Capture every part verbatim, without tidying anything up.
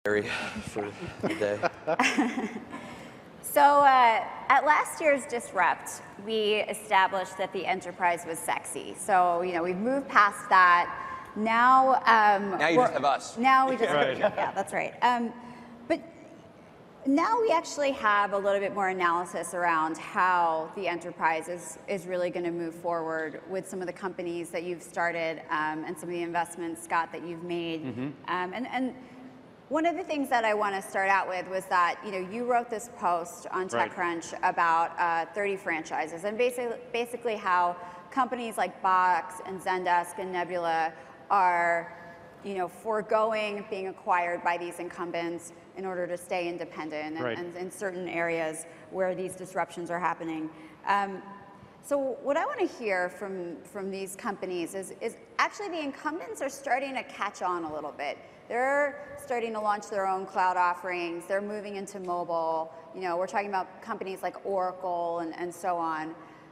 for the day. So uh, at last year's Disrupt, we established that the enterprise was sexy. So, you know, we've moved past that. Now, um, now you just have us. Now we just, Right. yeah, that's right. Um, but now we actually have a little bit more analysis around how the enterprise is, is really going to move forward with some of the companies that you've started um, and some of the investments, Scott, that you've made. Mm-hmm. um, and, and one of the things that I want to start out with was that, you know, you wrote this post on TechCrunch right. about uh, thirty franchises, and basically, basically how companies like Box and Zendesk and Nebula are, you know, foregoing being acquired by these incumbents in order to stay independent, and, right. and in certain areas where these disruptions are happening. Um, so what I want to hear from, from these companies is, is actually the incumbents are starting to catch on a little bit. They're starting to launch their own cloud offerings. They're moving into mobile. You know, we're talking about companies like Oracle and, and so on.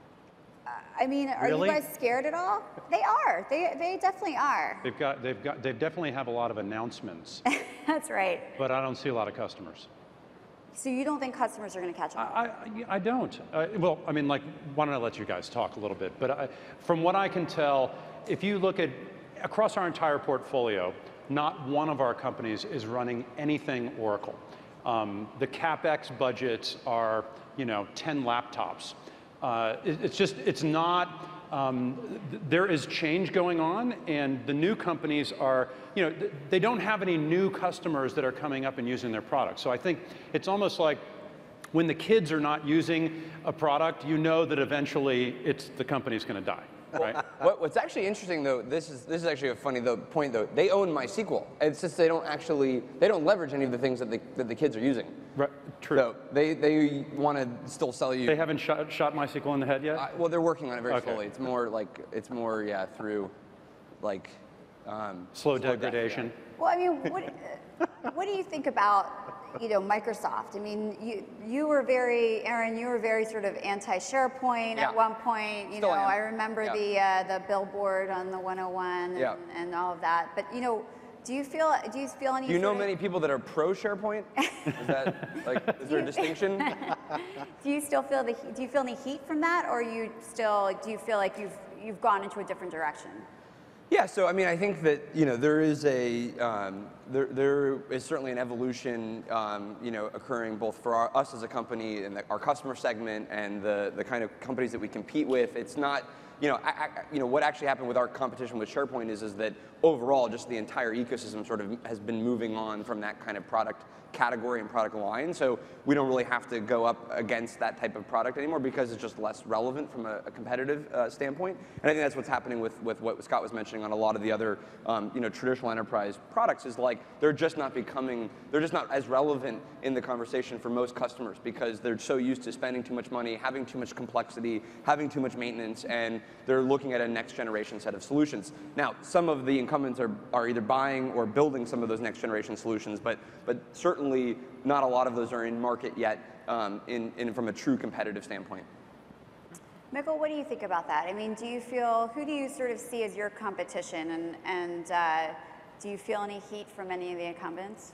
Uh, I mean, are Really? you guys scared at all? They are. They, they definitely are. They've got, they've got, they definitely have a lot of announcements. That's right. But I don't see a lot of customers. So you don't think customers are going to catch on? I, I, I don't. Uh, well, I mean, like, why don't I let you guys talk a little bit? But I, from what I can tell, if you look at across our entire portfolio, not one of our companies is running anything Oracle. Um, the CapEx budgets are, you know, ten laptops. Uh, it, it's just, it's not, um, th there is change going on, and the new companies are, you know, th they don't have any new customers that are coming up and using their product. So I think it's almost like when the kids are not using a product, you know that eventually it's, the company's going to die. Right. What, what's actually interesting, though, this is this is actually a funny though point though. They own MySQL. It's just they don't actually they don't leverage any of the things that the that the kids are using. Right. True. So they they want to still sell you. They haven't shot, shot MySQL in the head yet. Uh, well, they're working on it very okay. slowly. It's more like it's more yeah through, like, um, slow, slow degradation. Death, yeah. Well, I mean, what, what do you think about, you know, Microsoft? I mean, you you were very, Aaron, you were very sort of anti-SharePoint yeah. at one point. You Still know, am. I remember yeah. the uh, the billboard on the one oh one and, yeah. and all of that. But you know, do you feel do you feel any? Do you know sort of, many people that are pro SharePoint? Is that like is there a distinction? Do you still feel the do you feel any heat from that, or you still do you feel like you've you've gone into a different direction? Yeah, so I mean, I think that you know there is a um, there there is certainly an evolution um, you know occurring both for our, us as a company and the, our customer segment and the the kind of companies that we compete with. It's not you know I, I, you know what actually happened with our competition with SharePoint is is that overall just the entire ecosystem sort of has been moving on from that kind of product category and product line. So we don't really have to go up against that type of product anymore because it's just less relevant from a, a competitive uh, standpoint. And I think that's what's happening with, with what Scott was mentioning on a lot of the other um, you know, traditional enterprise products is like they're just not becoming, they're just not as relevant in the conversation for most customers because they're so used to spending too much money, having too much complexity, having too much maintenance, and they're looking at a next generation set of solutions. Now, some of the incumbents are, are either buying or building some of those next generation solutions, but, but certainly not a lot of those are in market yet um, in, in, from a true competitive standpoint. Mikkel, what do you think about that? I mean, do you feel, who do you sort of see as your competition, and, and uh, do you feel any heat from any of the incumbents?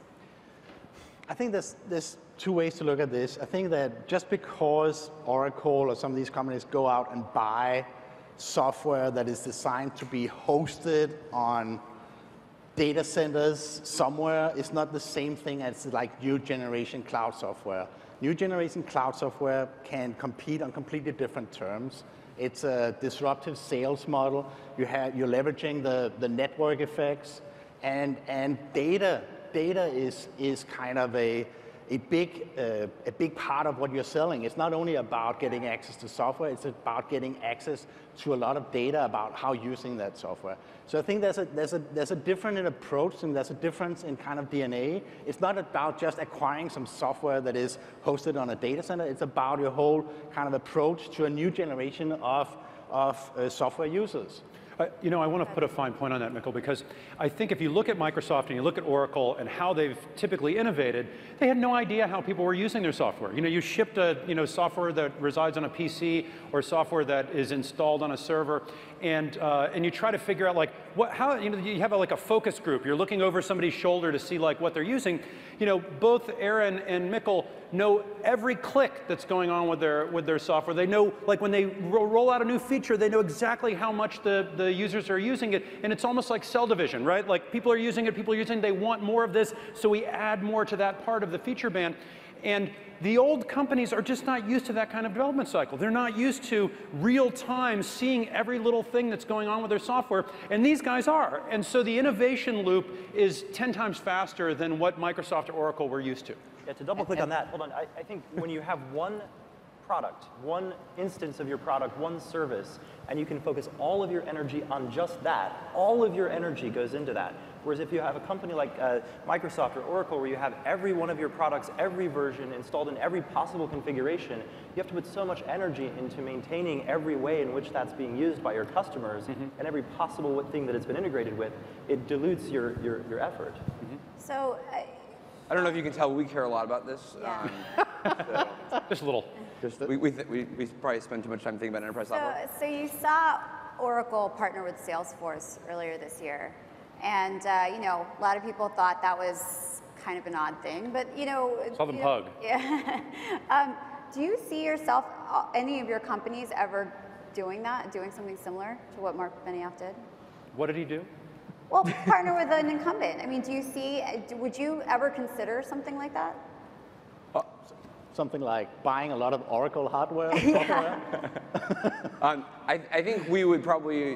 I think there's, there's two ways to look at this. I think that just because Oracle or some of these companies go out and buy software that is designed to be hosted on data centers somewhere is not the same thing as like new generation cloud software. New generation cloud software can compete on completely different terms. It's a disruptive sales model. You have, you're leveraging the, the network effects, and, and data, data is, is kind of a, a, big, uh, a big part of what you're selling. It's not only about getting access to software, it's about getting access to a lot of data about how using that software. So I think there's a, there's a, there's a different approach, and there's a difference in kind of D N A. It's not about just acquiring some software that is hosted on a data center. It's about your whole kind of approach to a new generation of, of uh, software users. Uh, you know, I want to put a fine point on that, Mikkel, because I think if you look at Microsoft and you look at Oracle and how they've typically innovated, they had no idea how people were using their software. You know, you shipped a, you know, software that resides on a P C or software that is installed on a server, and, uh, and you try to figure out, like, what, how, you know, you have a, like a focus group. You're looking over somebody's shoulder to see like what they're using. You know, both Aaron and Mikkel know every click that's going on with their with their software. They know, like when they ro roll out a new feature, they know exactly how much the the users are using it, and it's almost like cell division, right? Like people are using it, people are using it, they want more of this, so we add more to that part of the feature band. And the old companies are just not used to that kind of development cycle. They're not used to real time seeing every little thing that's going on with their software, and these guys are. And so the innovation loop is ten times faster than what Microsoft or Oracle were used to. Yeah, to double click on that, hold on, I, I think when you have one product, one instance of your product, one service, and you can focus all of your energy on just that, all of your energy goes into that. Whereas if you have a company like uh, Microsoft or Oracle where you have every one of your products, every version installed in every possible configuration, you have to put so much energy into maintaining every way in which that's being used by your customers mm-hmm. and every possible thing that it's been integrated with, it dilutes your, your, your effort. Mm-hmm. So, uh, I don't know if you can tell, we care a lot about this. Yeah. Um, so Just a little. Just, we, we, th we, we probably spend too much time thinking about enterprise so, software. so you saw Oracle partner with Salesforce earlier this year. And, uh, you know, a lot of people thought that was kind of an odd thing, but, you know. Saw them you hug. Know, yeah. um, do you see yourself, uh, any of your companies ever doing that, doing something similar to what Mark Benioff did? What did he do? Well, partner with an incumbent. I mean, do you see, would you ever consider something like that? Uh, something like buying a lot of Oracle hardware? Software? um, I, I think we would probably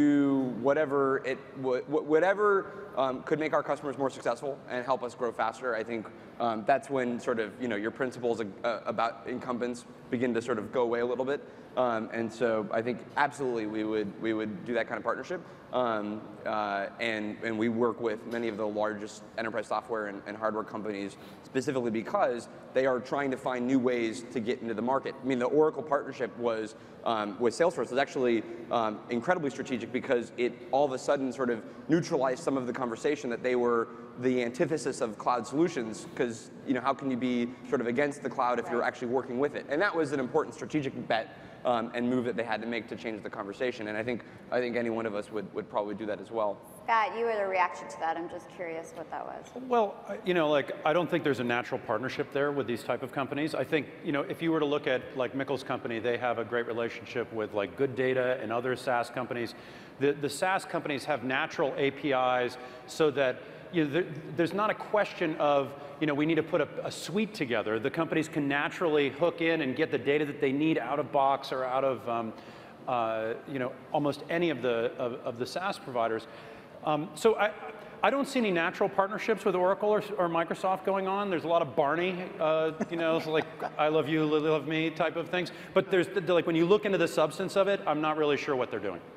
do whatever it would, whatever um, could make our customers more successful and help us grow faster. I think um, that's when sort of, you know, your principles uh, about incumbents begin to sort of go away a little bit. Um, and so I think absolutely we would we would do that kind of partnership. Um, uh, and, and we work with many of the largest enterprise software and, and hardware companies specifically because they are trying to find new ways to get into the market. I mean, the Oracle partnership was um, with Salesforce was actually um, incredibly strategic because it all of a sudden sort of neutralized some of the conversation that they were the antithesis of cloud solutions, because you know how can you be sort of against the cloud if you're actually working with it? And that was an important strategic bet um, and move that they had to make to change the conversation. And I think I think any one of us would would probably do that as well. Scott, you had a reaction to that. I'm just curious what that was. Well, you know, like I don't think there's a natural partnership there with these type of companies. I think, you know, if you were to look at like Mikkel's company, they have a great relationship with like Good Data and other SaaS companies. The the SaaS companies have natural A P Is so that you know, there, there's not a question of, you know, we need to put a, a suite together. The companies can naturally hook in and get the data that they need out of box or out of, um, uh, you know, almost any of the of, of the SaaS providers. Um, so I, I don't see any natural partnerships with Oracle or, or Microsoft going on. There's a lot of Barney, uh, you know, like I love you, Lily love me type of things. But there's like when you look into the substance of it, I'm not really sure what they're doing.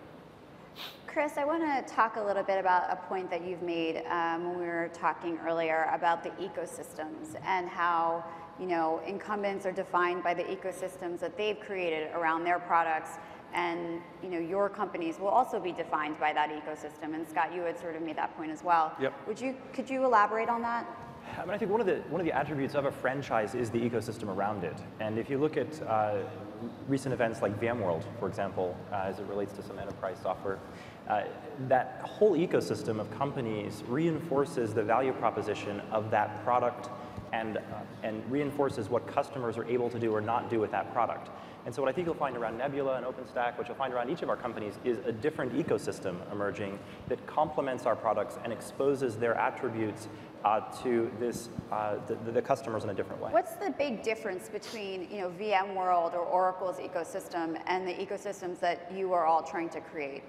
Chris, I want to talk a little bit about a point that you've made um, when we were talking earlier about the ecosystems and how, you know, incumbents are defined by the ecosystems that they've created around their products, and you know, your companies will also be defined by that ecosystem. And Scott, you had sort of made that point as well. Yep. Would you, could you elaborate on that? I mean, I think one of the one of the attributes of a franchise is the ecosystem around it. And if you look at uh, recent events like VMworld, for example, uh, as it relates to some enterprise software, uh, that whole ecosystem of companies reinforces the value proposition of that product and uh, and reinforces what customers are able to do or not do with that product. And so what I think you'll find around Nebula and OpenStack, what you'll find around each of our companies, is a different ecosystem emerging that complements our products and exposes their attributes uh, to this uh, the, the customers in a different way. What's the big difference between, you know, VMworld or Oracle's ecosystem and the ecosystems that you are all trying to create?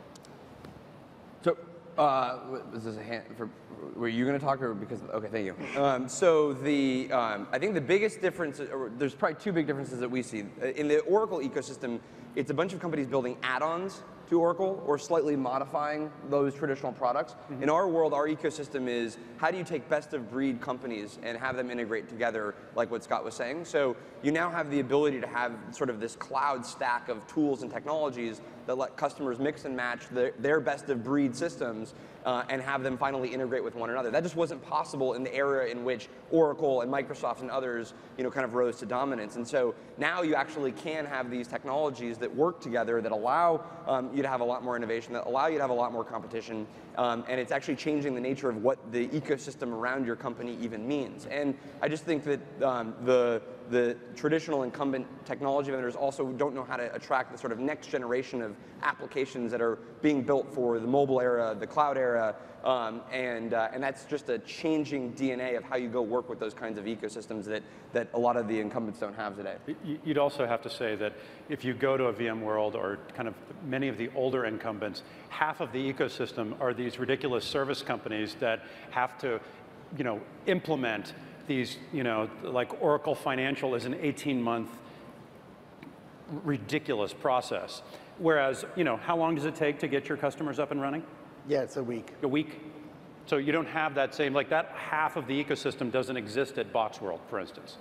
So, uh, was this a hand for? Were you going to talk, or because? Okay, thank you. Um, so the um, I think the biggest difference, or there's probably two big differences that we see in the Oracle ecosystem. It's a bunch of companies building add-ons to Oracle or slightly modifying those traditional products. Mm-hmm. In our world, our ecosystem is how do you take best-of-breed companies and have them integrate together, like what Scott was saying. So you now have the ability to have sort of this cloud stack of tools and technologies that let customers mix and match their, their best of breed systems uh, and have them finally integrate with one another. That just wasn't possible in the era in which Oracle and Microsoft and others, you know, kind of rose to dominance. And so now you actually can have these technologies that work together that allow um, you to have a lot more innovation, that allow you to have a lot more competition, um, and it's actually changing the nature of what the ecosystem around your company even means. And I just think that um, the the traditional incumbent technology vendors also don't know how to attract the sort of next generation of applications that are being built for the mobile era, the cloud era, um, and uh, and that's just a changing D N A of how you go work with those kinds of ecosystems that that a lot of the incumbents don't have today. You'd also have to say that if you go to a VMworld or kind of many of the older incumbents, half of the ecosystem are these ridiculous service companies that have to, you know, implement these, you know, like Oracle Financial is an eighteen month ridiculous process. Whereas, you know, how long does it take to get your customers up and running? Yeah, it's a week. A week. So you don't have that same, like that half of the ecosystem doesn't exist at Boxworld, for instance.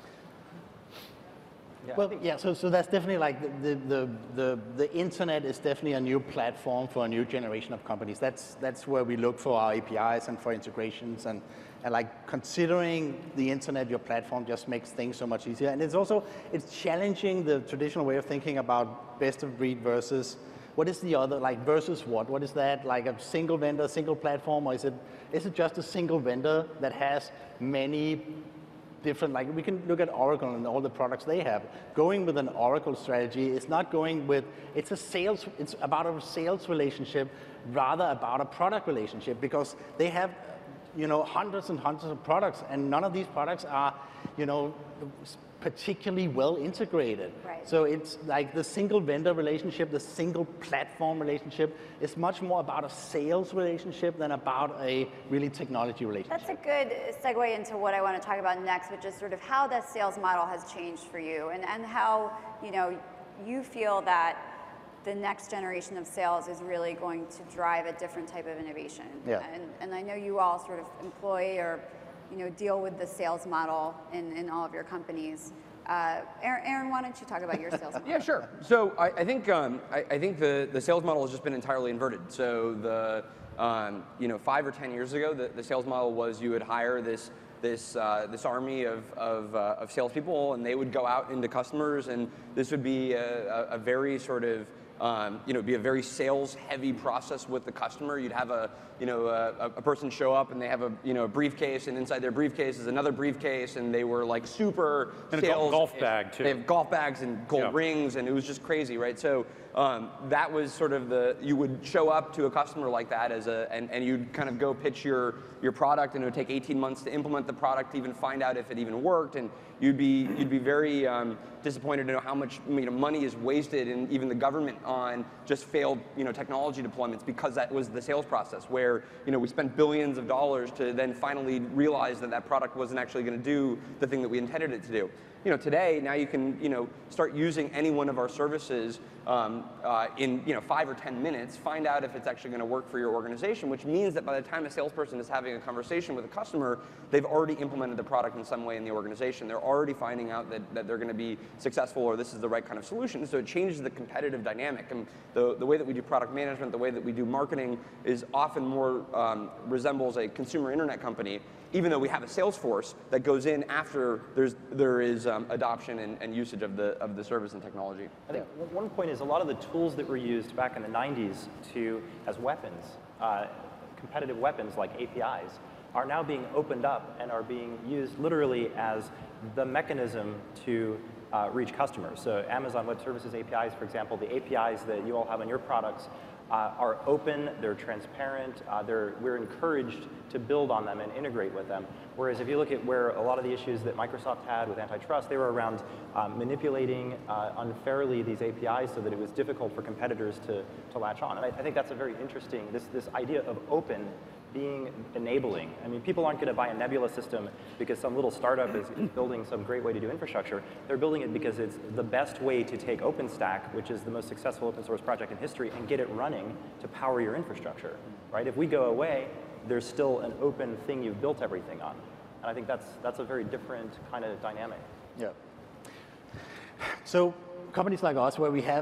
Yeah, well, yeah, so, so that's definitely like the, the, the, the internet is definitely a new platform for a new generation of companies. That's, that's where we look for our A P Is and for integrations, and, and like considering the internet your platform just makes things so much easier. And it's also, it's challenging the traditional way of thinking about best of breed versus, what is the other, like versus what? What is that, like a single vendor, single platform, or is it, is it just a single vendor that has many different, like we can look at Oracle and all the products they have. Going with an Oracle strategy is not going with, it's a sales, it's about a sales relationship rather about a product relationship, because they have, you know, hundreds and hundreds of products, and none of these products are, you know, particularly well integrated. Right. So it's like the single vendor relationship, the single platform relationship is much more about a sales relationship than about a really technology relationship. That's a good segue into what I want to talk about next, which is sort of how that sales model has changed for you, and, and how, you know, you feel that the next generation of sales is really going to drive a different type of innovation. Yeah. And, and I know you all sort of employ or, you know, deal with the sales model in, in all of your companies. Uh, Aaron, Aaron, why don't you talk about your sales model? Yeah, sure. So I, I think um, I, I think the, the sales model has just been entirely inverted. So the um, you know five or ten years ago, the, the sales model was you would hire this this uh, this army of of, uh, of salespeople, and they would go out into customers, and this would be a, a, a very sort of Um, you know, it'd be a very sales-heavy process with the customer. You'd have a, you know, a, a person show up and they have a, you know, a briefcase, and inside their briefcase is another briefcase, and they were like super and sales. a golf bag too. They have golf bags and gold Yeah. rings, and it was just crazy, right? So um, that was sort of the, you would show up to a customer like that as a, and, and you'd kind of go pitch your your product, and it would take eighteen months to implement the product, to even find out if it even worked, and you'd be you'd be very um, disappointed to know how much, you know, money is wasted in even the government on just failed, you know, technology deployments, because that was the sales process where, you know, we spent billions of dollars to then finally realize that that product wasn't actually going to do the thing that we intended it to do. You know, today, now you can, you know, start using any one of our services um, uh, in, you know, five or ten minutes, find out if it's actually going to work for your organization, which means that by the time a salesperson is having a conversation with a customer, they've already implemented the product in some way in the organization. They're already finding out that, that they're going to be successful, or this is the right kind of solution. So it changes the competitive dynamic. And the, the way that we do product management, the way that we do marketing is often more um, resembles a consumer internet company, even though we have a sales force that goes in after there's, there is um, adoption and, and usage of the, of the service and technology. I think one point is a lot of the tools that were used back in the nineties to, as weapons, uh, competitive weapons like A P Is, are now being opened up and are being used literally as the mechanism to uh, reach customers. So Amazon Web Services A P Is, for example, the A P Is that you all have on your products uh, are open, they're transparent, uh, they're, we're encouraged to build on them and integrate with them. Whereas if you look at where a lot of the issues that Microsoft had with antitrust, they were around um, manipulating uh, unfairly these A P Is so that it was difficult for competitors to, to latch on. And I, I think that's a very interesting, this, this idea of open being enabling. I mean, people aren't going to buy a Nebula system because some little startup is, is building some great way to do infrastructure. They're building it because it's the best way to take OpenStack, which is the most successful open source project in history, and get it running to power your infrastructure, right? If we go away, there's still an open thing you've built everything on. And I think that's, that's a very different kind of dynamic. Yeah. So companies like us, where we have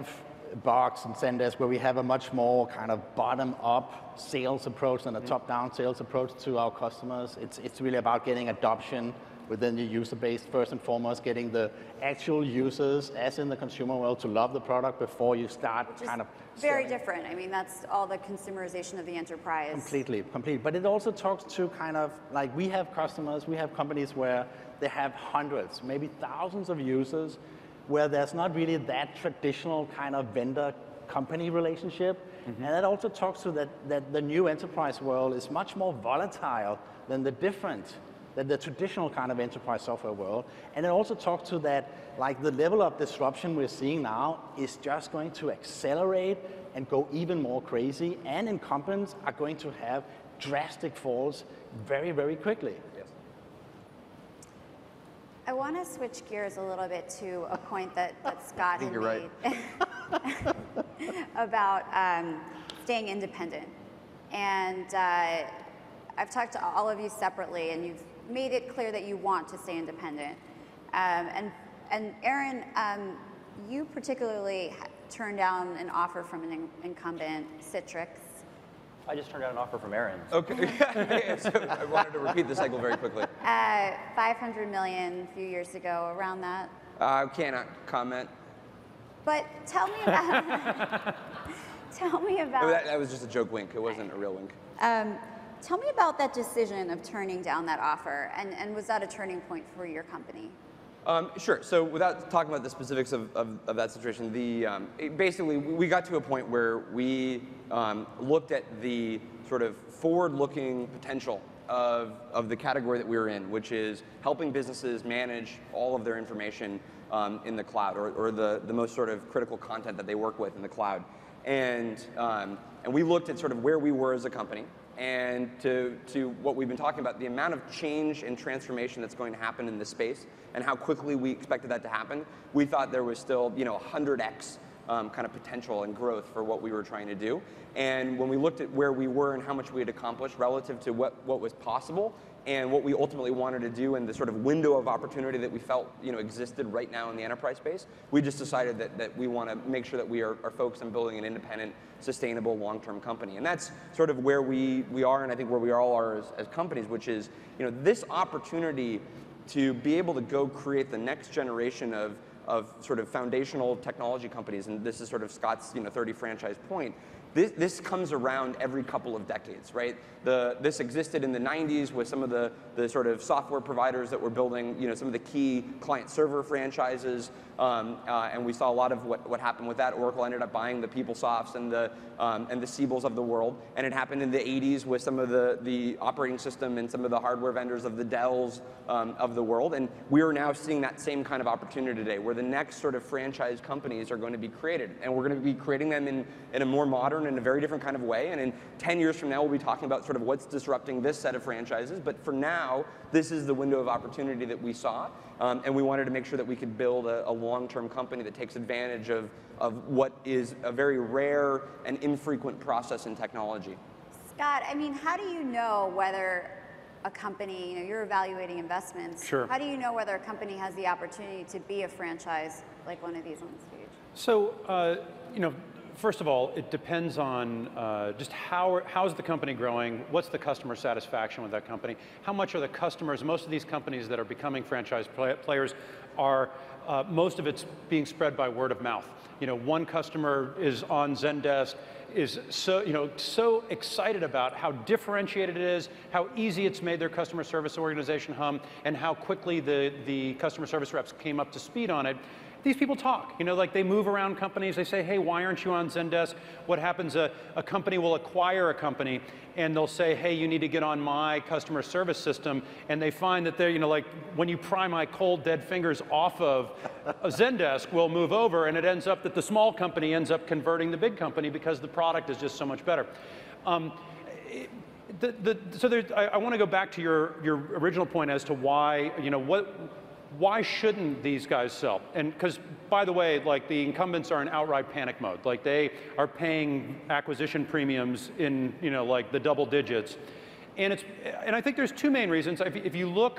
Box and Zendesk, where we have a much more kind of bottom-up sales approach than a top-down sales approach to our customers. It's, it's really about getting adoption within the user base, first and foremost, getting the actual users, as in the consumer world, to love the product before you start Which is kind of very selling. different. I mean, that's all the consumerization of the enterprise. Completely, completely. But it also talks to kind of, like we have customers, we have companies where they have hundreds, maybe thousands of users, where there's not really that traditional kind of vendor-company relationship. Mm-hmm. And that also talks to that, that the new enterprise world is much more volatile than the different, than the traditional kind of enterprise software world. And it also talks to that, like the level of disruption we're seeing now is just going to accelerate and go even more crazy, and incumbents are going to have drastic falls very, very quickly. I want to switch gears a little bit to a point that, that Scott had you're made about um, staying independent. And uh, I've talked to all of you separately, and you've made it clear that you want to stay independent. Um, and, and Aaron, um, you particularly turned down an offer from an in- incumbent, Citrix. I just turned down an offer from Aaron. Okay. So I wanted to repeat the cycle very quickly. Uh, five hundred million a few years ago, around that. I uh, cannot comment. But tell me about. tell me about. Oh, that, that was just a joke wink. It wasn't a real wink. Um, tell me about that decision of turning down that offer, and, and was that a turning point for your company? Um, sure. So without talking about the specifics of, of, of that situation, the um, it basically we got to a point where we um, looked at the sort of forward-looking potential of, of the category that we were in, which is helping businesses manage all of their information um, in the cloud, or, or the, the most sort of critical content that they work with in the cloud. And, um, and we looked at sort of where we were as a company, and to, to what we've been talking about, the amount of change and transformation that's going to happen in this space, and how quickly we expected that to happen. We thought there was still, you know, one hundred x um, kind of potential and growth for what we were trying to do. And when we looked at where we were and how much we had accomplished relative to what, what was possible, and what we ultimately wanted to do, and the sort of window of opportunity that we felt, you know, existed right now in the enterprise space, we just decided that, that we want to make sure that we are, are focused on building an independent, sustainable, long-term company. And that's sort of where we, we are, and I think where we all are as, as companies, which is, you know, this opportunity to be able to go create the next generation of, of sort of foundational technology companies, and this is sort of Scott's, you know, thirty franchise point. This, this comes around every couple of decades, right? The, this existed in the nineties with some of the, the sort of software providers that were building, you know, some of the key client-server franchises, um, uh, and we saw a lot of what, what happened with that. Oracle ended up buying the PeopleSofts and the um, and the Siebels of the world, and it happened in the eighties with some of the the operating system and some of the hardware vendors of the Dells um, of the world, and we are now seeing that same kind of opportunity today, where the next sort of franchise companies are going to be created, and we're going to be creating them in in a more modern, in a very different kind of way. And in ten years from now, we'll be talking about sort of what's disrupting this set of franchises. But for now, this is the window of opportunity that we saw. Um, and we wanted to make sure that we could build a, a long-term company that takes advantage of, of what is a very rare and infrequent process in technology. Scott, I mean, how do you know whether a company, you know, you're evaluating investments. Sure. How do you know whether a company has the opportunity to be a franchise like one of these on the stage? So, uh, you know, first of all, it depends on uh, just how how's the company growing, what's the customer satisfaction with that company, how much are the customers, most of these companies that are becoming franchise play, players are, uh, most of it's being spread by word of mouth. You know, one customer is on Zendesk, is so, you know, so excited about how differentiated it is, how easy it's made their customer service organization hum, and how quickly the, the customer service reps came up to speed on it. These people talk, you know, like they move around companies, they say, hey, why aren't you on Zendesk? What happens, a, a company will acquire a company, and they'll say, hey, you need to get on my customer service system, and they find that they're, you know, like, when you pry my cold, dead fingers off of a Zendesk, we'll move over, and it ends up that the small company ends up converting the big company because the product is just so much better. Um, the, the, so there, I, I want to go back to your, your original point as to why, you know, what, why shouldn't these guys sell? And because, by the way, like the incumbents are in outright panic mode. Like they are paying acquisition premiums in, you know, like the double digits. And it's, and I think there's two main reasons. If, if you look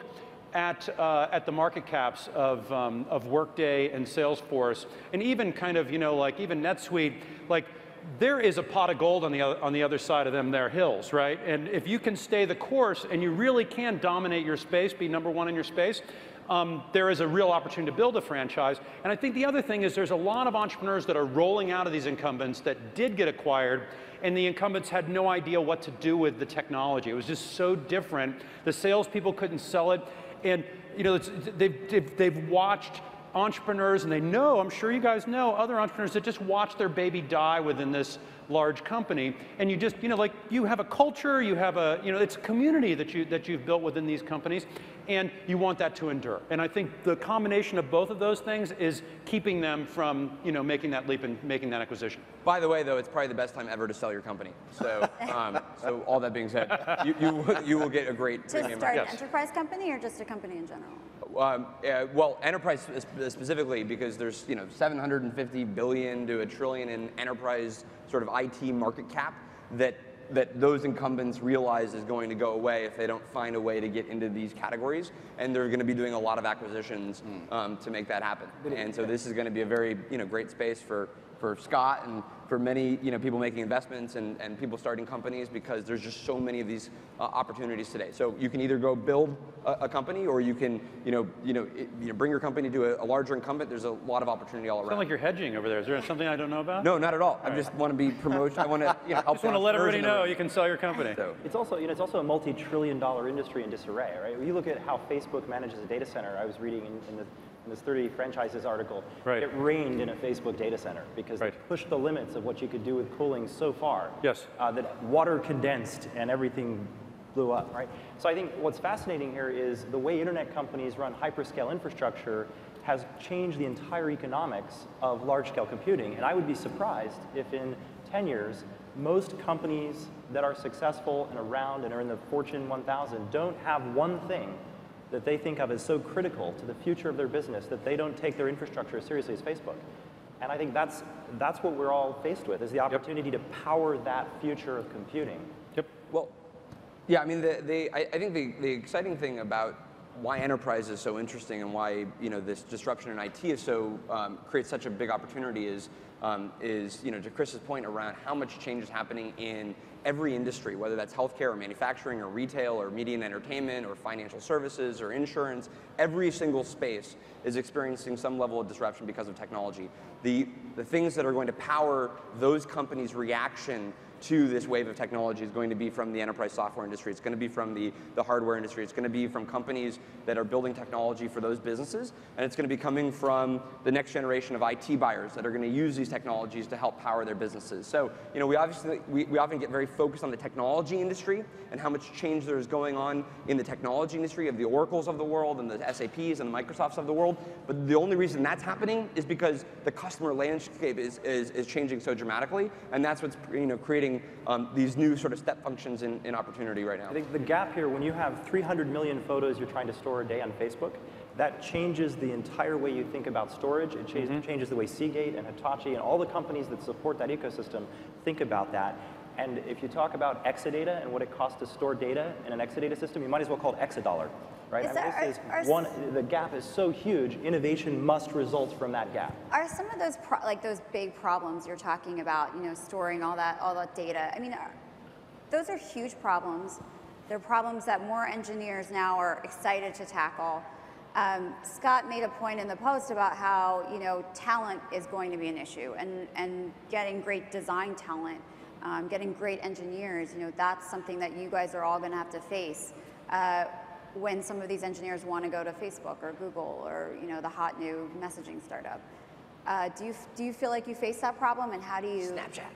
at, uh, at the market caps of, um, of Workday and Salesforce, and even kind of, you know, like even NetSuite, like there is a pot of gold on the, other, on the other side of them, their hills, right? And if you can stay the course and you really can dominate your space, be number one in your space, um, there is a real opportunity to build a franchise. And I think the other thing is there's a lot of entrepreneurs that are rolling out of these incumbents that did get acquired, and the incumbents had no idea what to do with the technology. It was just so different. The salespeople couldn't sell it. And you know, it's, they've, they've, they've watched entrepreneurs, and they know, I'm sure you guys know, other entrepreneurs that just watch their baby die within this large company, and you just, you know, like you have a culture, you have a, you know, it's a community that you that you've built within these companies, and you want that to endure. And I think the combination of both of those things is keeping them from, you know, making that leap and making that acquisition. By the way, though, it's probably the best time ever to sell your company. So, um, so all that being said, you you, you will get a great To premium. start Yes. an enterprise company or just a company in general? Um, uh, well, enterprise spe- specifically, because there's you know seven hundred fifty billion to a trillion in enterprise sort of I T market cap that that those incumbents realize is going to go away if they don't find a way to get into these categories, and they're going to be doing a lot of acquisitions um, to make that happen. And so this is going to be a very you know great space for for Scott and for many you know people making investments and, and people starting companies, because there's just so many of these uh, opportunities today. So you can either go build a, a company, or you can you know you know it, you know bring your company to a, a larger incumbent. There's a lot of opportunity all around. Sound like you're hedging over there. Is there something I don't know about? No, not at all. I just want to be promotion. I want to you know help. Just want to let everybody know entrepreneurs you can sell your company. So, It's also, you know, it's also a multi-trillion dollar industry in disarray, right? When you look at how Facebook manages a data center, I was reading in, in, the, in this thirty franchises article, Right. it rained in a Facebook data center because Right. they pushed the limits of what you could do with cooling so far Yes. uh, that water condensed and everything blew up, right? So I think what's fascinating here is the way internet companies run hyperscale infrastructure has changed the entire economics of large-scale computing. And I would be surprised if in ten years, most companies that are successful and around and are in the Fortune one thousand don't have one thing that they think of as so critical to the future of their business that they don't take their infrastructure as seriously as Facebook. And I think that's, that's what we're all faced with, is the opportunity to power that future of computing. Yep. well, yeah. I mean, the, the I, I think the, the exciting thing about why enterprise is so interesting and why you know this disruption in I T is so um, creates such a big opportunity is um, is you know to Chris's point around how much change is happening in every industry, whether that's healthcare or manufacturing or retail or media and entertainment or financial services or insurance. Every single space is experiencing some level of disruption because of technology. The the things that are going to power those companies' reaction to this wave of technology is going to be from the enterprise software industry. It's going to be from the, the hardware industry. It's going to be from companies that are building technology for those businesses. And it's going to be coming from the next generation of I T buyers that are going to use these technologies to help power their businesses. So, you know, we obviously, we, we often get very focused on the technology industry and how much change there is going on in the technology industry of the Oracles of the world and the S A Ps and the Microsofts of the world. But the only reason that's happening is because the customer landscape is, is, is changing so dramatically. And that's what's, you know, creating Um, these new sort of step functions in, in opportunity right now. I think the gap here, when you have three hundred million photos you're trying to store a day on Facebook, that changes the entire way you think about storage. It changes, mm-hmm. changes the way Seagate and Hitachi and all the companies that support that ecosystem think about that. And if you talk about Exadata and what it costs to store data in an Exadata system, you might as well call it Exadollar, right? Is I mean, that- this are- is are one, the gap is so huge, innovation must result from that gap. Are some of those pro- like those big problems you're talking about, you know, storing all that all that data? I mean, are, those are huge problems. They're problems that more engineers now are excited to tackle. Um, Scott made a point in the post about how you know talent is going to be an issue, and and getting great design talent, um, getting great engineers. You know, that's something that you guys are all going to have to face. Uh, when some of these engineers want to go to Facebook or Google or you know the hot new messaging startup. Uh, do you do you feel like you face that problem, and how do you? Snapchat.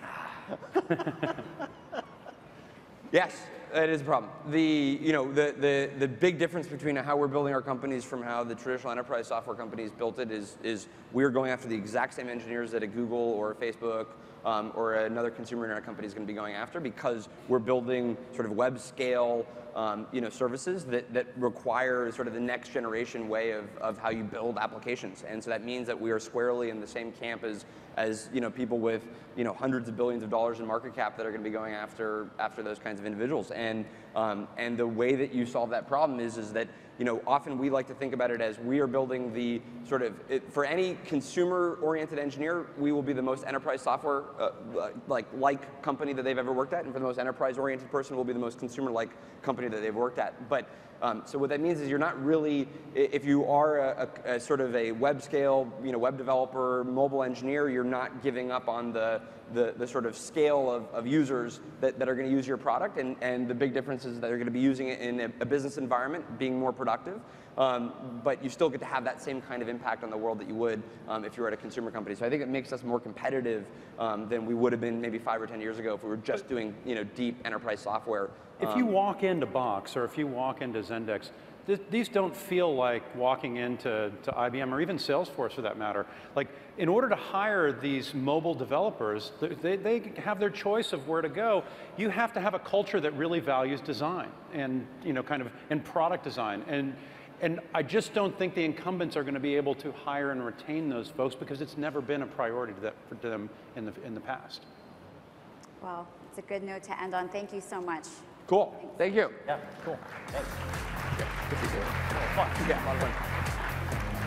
Yes, that is a problem. The you know the, the the big difference between how we're building our companies from how the traditional enterprise software companies built it is is we're going after the exact same engineers that a Google or a Facebook um, or another consumer internet company is going to be going after, because we're building sort of web scale um, you know, services that, that require sort of the next generation way of, of how you build applications. And so that means that we are squarely in the same camp as, as you know, people with you know, hundreds of billions of dollars in market cap that are going to be going after, after those kinds of individuals. And, um, and the way that you solve that problem is, is that you know, often we like to think about it as we are building the sort of, it, for any consumer-oriented engineer, we will be the most enterprise software uh, like like company that they've ever worked at, and for the most enterprise-oriented person, will be the most consumer-like company that they've worked at. But um, so what that means is you're not really, if you are a, a, a sort of a web scale, you know, web developer, mobile engineer, you're not giving up on the the, the sort of scale of, of users that, that are going to use your product, and, and the big difference is that they're going to be using it in a, a business environment, being more productive, um, but you still get to have that same kind of impact on the world that you would um, if you were at a consumer company. So I think it makes us more competitive um, than we would have been maybe five or ten years ago if we were just doing you know, deep enterprise software. If um, you walk into Box or if you walk into Zendex, th these don't feel like walking into to I B M or even Salesforce for that matter. Like, in order to hire these mobile developers, they, they have their choice of where to go. You have to have a culture that really values design and, you know, kind of, and product design. And, and I just don't think the incumbents are going to be able to hire and retain those folks because it's never been a priority to, that, to them in the, in the past. Well, it's a good note to end on. Thank you so much. Cool. Thank you. Yeah, cool. Thanks. Yeah, a lot of fun.